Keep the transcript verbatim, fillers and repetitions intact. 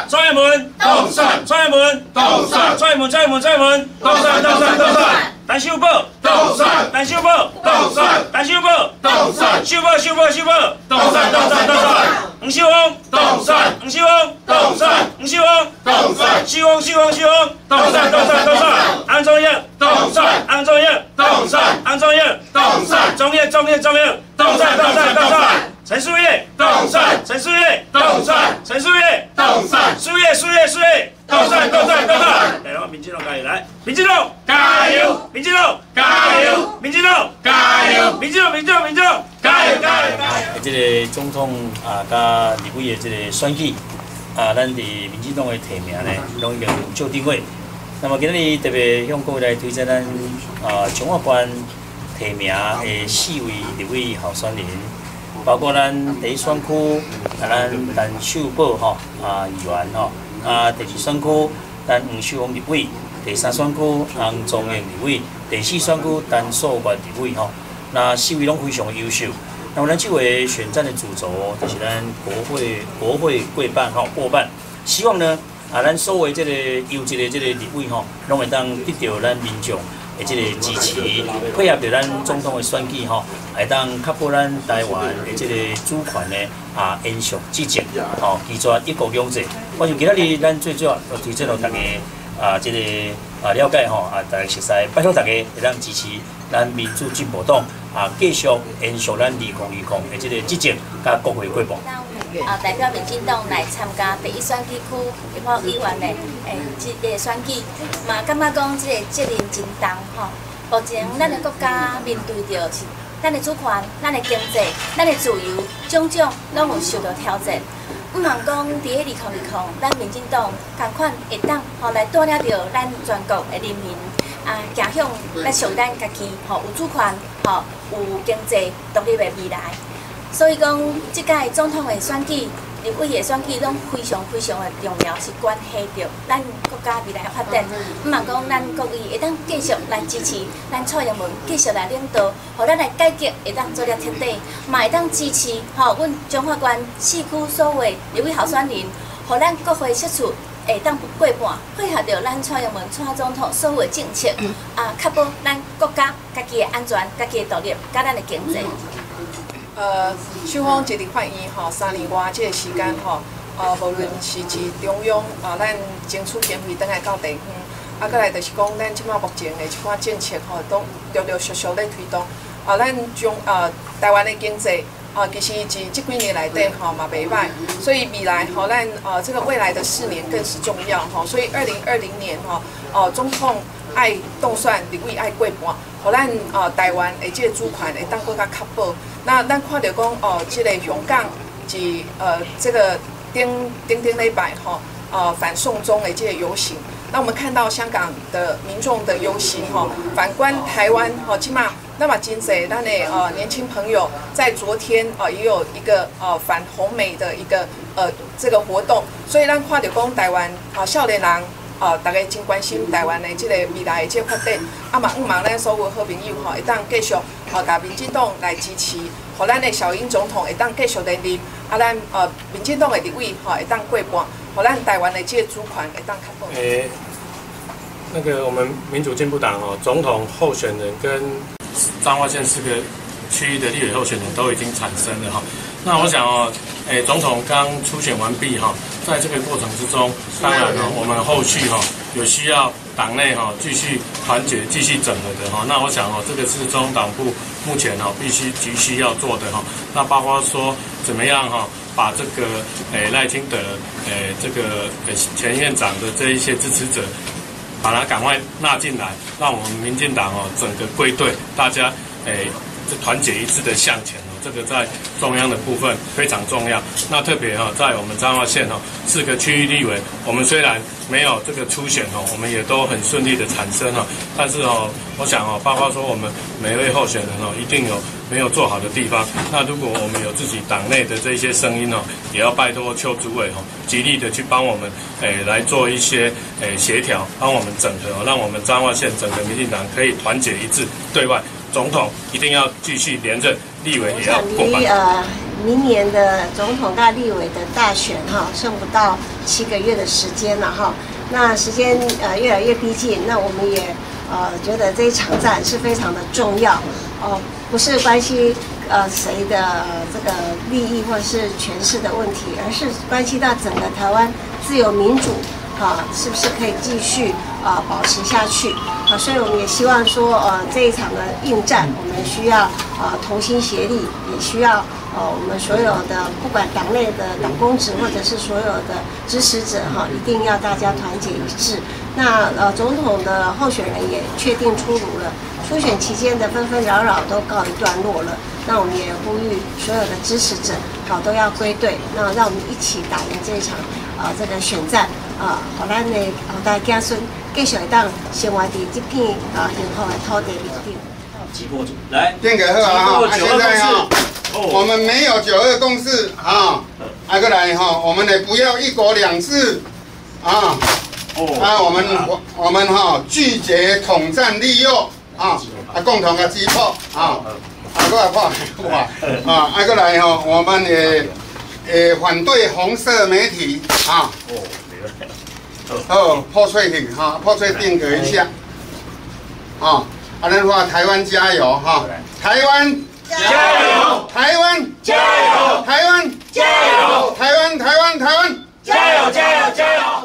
创业门， 到善， 创业门， 到善， 创业门，创业门，创业门， 到善，到善，到善， 单修报， 到善， 单修报， 到善， 单修报， 到善， 修报，修报，修报， 到善，到善，到善， 黄秀峰， 到善， 黄秀峰， 到善， 黄秀峰， 到善， 秀峰，秀峰，秀峰， 到善，到善，到善， 安中业， 到善， 安中业， 到善， 安中业， 到善， 中业，中业，中业， 到善，到善，到善， 陈树业， 到善， 陈树业， 到善， 陈树业， 到善， 树业，树业，树业， 到善，到善，到善。 来，我们民进党加油！来，民进党加油！ 民进党加油！ 民进党加油！ 民进党，民进党，民进党加油！加油！ 这个总统啊，甲立委的这个选举啊，咱伫民进党的提名呢，拢已经有做定位。那么今日特别向各位来推荐咱啊彰化县提名的四位立委候选人，包括咱第一选区啊，咱陈秀宝吼啊议员吼啊，第二选区咱黄秀峰立委，第三选区洪宗英立委，第四选区陈素元立委吼。那四位拢非常的优秀。那么咱这回选战的主轴就是咱国会国会过半吼过半，希望呢啊咱所有这个优质的这个立委吼，拢会当得到咱民众的这个支持，配合着咱总统的选举吼，会当确保咱台湾的这个主权呢啊延续至今吼，期绝一国两制。我想今仔日咱最主要要推荐到大家啊这个啊了解吼啊大家熟悉，拜托大家会当支持咱民主进步党。啊，继续延续咱二零二零的这个执政，甲国会过半。 啊，代表民进党来参加第一选举区立法委员的诶，这个选举，嘛感觉讲这个责任真重吼。目前咱的国家面对着是咱的主权、咱的经济、咱的自由，种种拢有受到挑战。毋通讲伫个二零二零，咱民进党同款会当吼来带领着咱全国的人民。啊，走向咱属咱家己吼有主权吼有经济独立的未来，所以讲即届总统的选举、立委的选举拢非常非常的重要，是关系着咱国家未来的发展。毋通讲咱国议会当继续来支持咱蔡英文继续来领导，互咱来改革会当做了彻底，嘛会当支持吼阮彰化县四区所有的立委候选人，互咱国会设处。会当过半，配合着咱蔡英文蔡总统所有的政策，啊，确保咱国家家己的安全、家己的独立，甲咱的经济。 呃，秀峰一直发言吼，三年外这个时间吼，呃，无论是自中央啊，咱争取经费等来到地方，啊，再来就是讲咱即马目前的一寡政策吼，都陆陆续续咧推动，啊，咱将啊台湾的经济。啊，其实是这几年来底吼嘛袂歹，所以未来吼咱呃这个未来的四年更是重要吼，所以二零二零年吼，哦总统爱动算，立委爱过半，互咱呃台湾的这个主权会当更加确保。那咱看到讲哦，这个香港是呃这个顶顶顶礼拜吼，呃反送中的这个游行，那我们看到香港的民众的游行吼，反观台湾吼，起码。那么今仔咱的呃年轻朋友在昨天呃也有一个呃反红媒的一个呃这个活动，所以咱看到讲台湾啊少年人啊大家真关心台湾的这个未来的这个发展，啊嘛希望咱所有好朋友吼会当继续啊甲民进党来支持，互咱的小英总统会当继续连任，啊咱呃民进党的立委吼会当过半，互咱台湾的这个主权会当确保。 诶，那个我们民主进步党哦，总统候选人跟彰化县四个区域的立委候选人都已经产生了哈。那我想哦，诶，总统刚初选完毕哈，在这个过程之中，当然哦，我们后续哈有需要党内哈继续团结、继续整合的哈。那我想哦，这个是中央党部目前哈必须急需要做的哈。那包括说怎么样哈，把这个诶赖清德诶这个前院长的这一些支持者。把它赶快纳进来，让我们民进党哦整个归队，大家诶这团结一致的向前哦，这个在中央的部分非常重要。那特别哈，在我们彰化县哦四个区域立委，我们虽然没有这个初选哦，我们也都很顺利的产生哦，但是哦，我想哦，包括说我们每一位候选人哦，一定有没有做好的地方。那如果我们有自己党内的这些声音哦，也要拜托邱主委哦，极力的去帮我们诶来做一些诶协调，帮我们整合哦，让我们彰化县整个民进党可以团结一致对外。总统一定要继续连任，立委也要过半。 呃， 明年的总统跟立委的大选哈，剩不到七个月的时间了哈。那时间呃越来越逼近，那我们也呃觉得这一场战是非常的重要哦，不是关系呃谁的、呃、这个利益或者是权势的问题，而是关系到整个台湾自由民主啊是不是可以继续啊保持下去啊？所以我们也希望说呃这一场的应战，我们需要啊同心协力，也需要。呃，我们所有的不管党内的党公职或者是所有的支持者哈，一定要大家团结一致。那呃，总统的候选人也确定出炉了，初选期间的纷纷扰扰都告一段落了。那我们也呼吁所有的支持者好都要归队，那让我们一起打赢这一场啊、呃、这个选战啊，好咱的后代子孙继续会当生活在这片啊幸福的土地里顶。 击破组来， 定给好啊！啊，现在哈。我们没有九二共识啊，啊过来哈，我们也不要一国两制啊，啊我们我我们哈拒绝统战利诱啊，啊共同的击破啊，啊过来破哇啊，啊过来哈，我们也也反对红色媒体啊，哦破碎体哈，破碎定格一下啊，啊咱话台湾加油哈，台湾。 加油！ 台湾加油！ 台湾加油！ 台湾台湾台湾加油加油加油！